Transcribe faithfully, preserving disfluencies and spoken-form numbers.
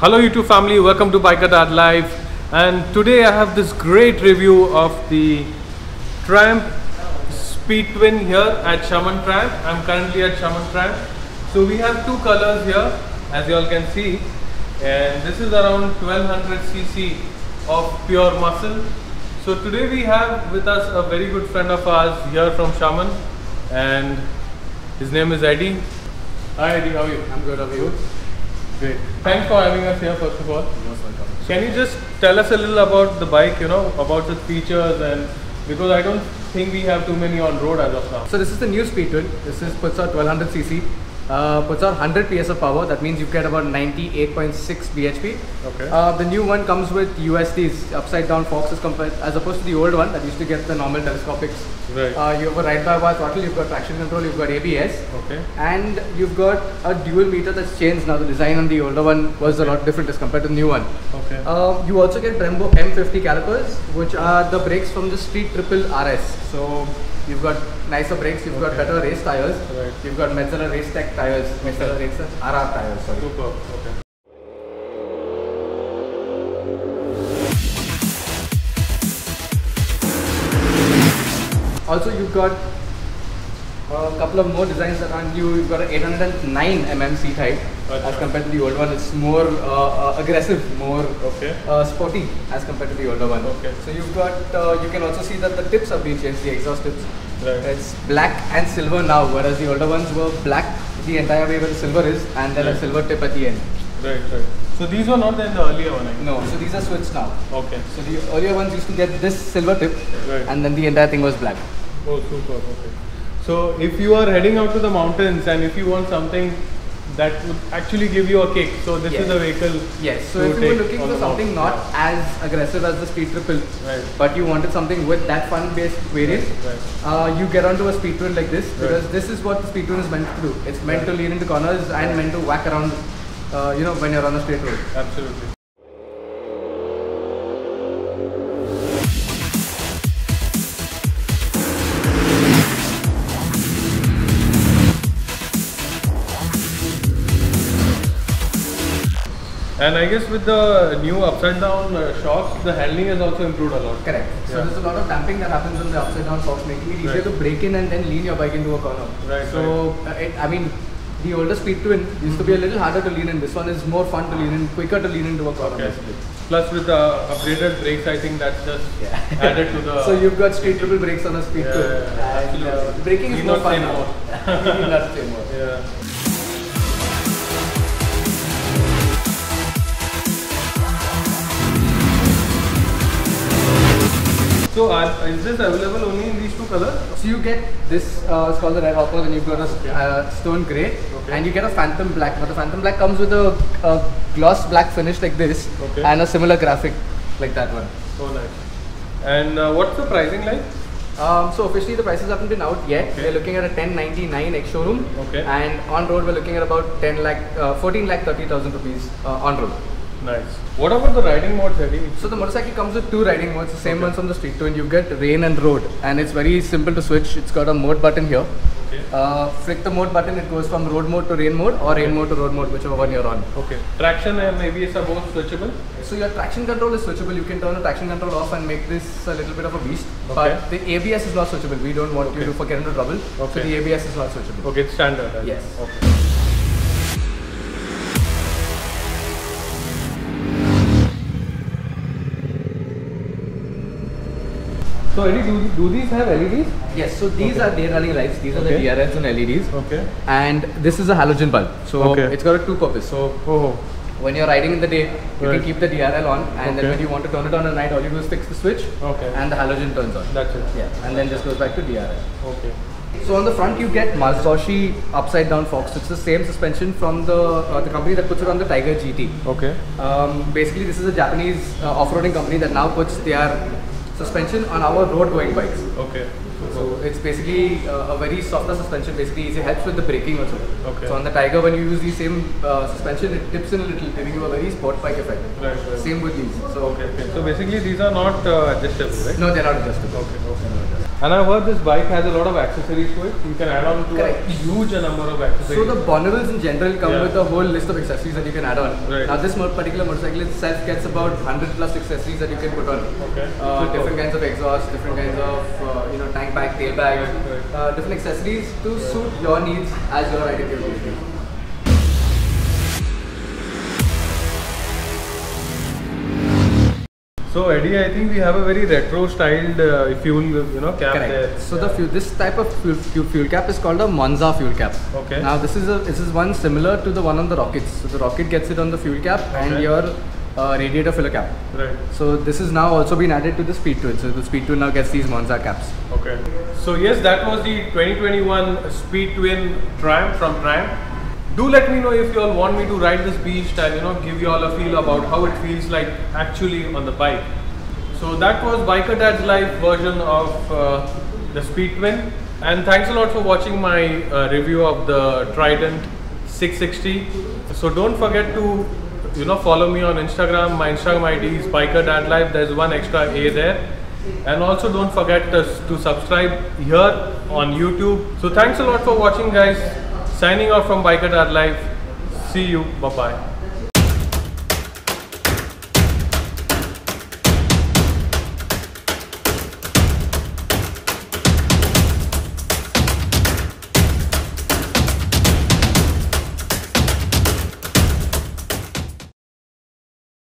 Hello YouTube family, welcome to Bike-A-Dad Live, and today I have this great review of the Triumph Speed Twin here at Shaman Triumph. I'm currently at Shaman Triumph. So we have two colors here, as you all can see, and this is around twelve hundred c c of pure muscle. So today we have with us a very good friend of ours here from Shaman, and his name is Eddie. Hi Eddie, how are you? I'm good, how are you? Great. Thanks for having us here first of all. Most welcome. Can you just tell us a little about the bike, you know, about the features, and because I don't think we have too many on road as of now. So this is the new Speed Twin. This is puts out twelve hundred c c. Uh, puts out one hundred p s of power. That means you get about ninety-eight point six b h p. Okay. Uh, the new one comes with U S Ds, upside down forks, compared as opposed to the old one that used to get the normal telescopics. Right. Uh, you have a ride-by-wire throttle, you've got traction control, you've got A B S. Okay. And you've got a dual meter that's changed now. The design on the older one was Okay. a lot different as compared to the new one. Okay. Uh, you also get Brembo M fifty calipers, which are the brakes from the Street Triple R S. So you've got nicer brakes, you've got Okay. better race tires, Right. you've got Metzeler Race Tech tires, Metzeler Race R R tires, sorry. Super. Okay. Also you've got a couple of more designs that are new. You've got an eight hundred nine millimeter seat height Achha. as compared to the old one. It's more uh, uh, aggressive, more Okay. uh, sporty as compared to the older one. Okay. So you've got, uh, you can also see that the tips have been changed, the exhaust tips. Right. It's black and silver now, whereas the older ones were black the entire way where the silver is, and then Right. a silver tip at the end. Right. Right. So these were not there in the earlier one, I guess. No, so these are switched now. Okay. So the earlier ones used to get this silver tip, Right. and then the entire thing was black. Oh, super. Okay. So if you are heading out to the mountains and if you want something that would actually give you a kick, so this Yes. is a vehicle. Yes, so to if you were take looking on for the something mountain. not as aggressive as the Speed Triple, Right. but you wanted something with that fun-based variant, Right. uh, you get onto a Speed Twin like this, Right. because this is what the Speed Twin is meant to do. It's meant Right. to lean into corners and Right. meant to whack around, uh, you know, when you're on a straight road. Absolutely. And I guess with the new upside down uh, shocks, the handling has also improved a lot. Correct. So Yeah. there's a lot of damping that happens on the upside down forks, making it easier Right. to brake in and then lean your bike into a corner. Right, So uh, it, I mean, the older Speed Twin used to be a little harder to lean in. This one is more fun to lean in, quicker to lean into a corner. Okay. Basically. Plus with the upgraded brakes, I think that's just Yeah. added to the. So you've got Street Triple brakes on a Speed Yeah, Twin. yeah, yeah, And, uh, absolutely. braking is Need more not fun say now. more. Need not say more. Yeah. So are, is this available only in these two colors? So you get this, uh, it's called the Red Hopper, then you've got a Okay. uh, Stone Grey, Okay. and you get a Phantom Black. Now the Phantom Black comes with a, a gloss black finish like this, Okay. and a similar graphic like that one. So nice. And uh, what's the pricing like? Um, so officially the prices haven't been out yet. Okay. We're looking at a ten ninety-nine ex showroom, Okay. and on road we're looking at about ten lakh, uh, fourteen lakh thirty thousand rupees uh, on road. Nice. What about the riding modes, Eddie? So the motorcycle comes with two riding modes, the same Okay. ones from the Street Twin. You get rain and road, and it's very simple to switch. It's got a mode button here. Okay. Uh, flick the mode button, it goes from road mode to rain mode, or Okay. rain mode to road mode, whichever one you're on. Okay. Traction and A B S are both switchable? So your traction control is switchable. You can turn the traction control off and make this a little bit of a beast. Okay. But the A B S is not switchable. We don't want Okay. you to get into trouble. Okay. So the A B S is not switchable. Okay, it's standard. right? Yes. Okay. So Eddie, do, do these have L E Ds? Yes. So these Okay. are day running lights. These are Okay. the D R Ls and L E Ds. Okay. And this is a halogen bulb. So Okay. it's got a two purpose. So Oh. when you're riding in the day, you Right. can keep the D R L on, and then Okay. when you want to turn it on at night, all you do is fix the switch, Okay. and the halogen turns on. That's it. Yeah. And then this goes back to D R L. Okay. So on the front you get Mazdaushi upside down forks. It's the same suspension from the uh, the company that puts it on the Tiger G T. Okay. Um, basically this is a Japanese uh, off-roading company that now puts their suspension on our road-going bikes. Okay. So it's basically uh, a very softer suspension. Basically it helps with the braking also. Okay. So on the Tiger, when you use the same uh, suspension, it dips in a little, giving you a very sport bike effect. Right, right. Same with these. So Okay. Okay. So basically these are not uh, adjustable, right? no, they're not adjustable. Okay. Okay. And I've heard this bike has a lot of accessories to it. You can add on to Correct. a huge number of accessories. So the Bonnables in general come Yeah. with a whole list of accessories that you can add on. Right. Now this mo- particular motorcycle itself gets about one hundred plus accessories that you can put on. Okay. Uh, Super. different kinds of exhaust, different kinds of uh, you know tank bag, tail bag, Right, right. Uh, different accessories to suit your needs as your riding capability. So Eddie, I think we have a very retro styled uh, fuel, you know, cap Correct. there. So the fuel, this type of fuel, fuel, fuel cap is called a Monza fuel cap. Okay. Now this is a this is one similar to the one on the Rockets. So the Rocket gets it on the fuel cap Okay. and your uh, radiator filler cap. Right. So this is now also been added to the Speed Twin. So the Speed Twin now gets these Monza caps. Okay. So yes, that was the twenty twenty-one Speed Twin Triumph from Triumph. Do let me know if you all want me to ride this beast and you know give you all a feel about how it feels like actually on the bike. So that was Biker Dad's Life version of uh, the Speed Twin, and thanks a lot for watching my uh, review of the Trident six sixty. So don't forget to you know follow me on Instagram. My Instagram I D is Biker Dad Life. There's one extra A there. And also don't forget to, to subscribe here on YouTube. So thanks a lot for watching, guys. Signing off from Biker Dad Life. See you. Bye bye.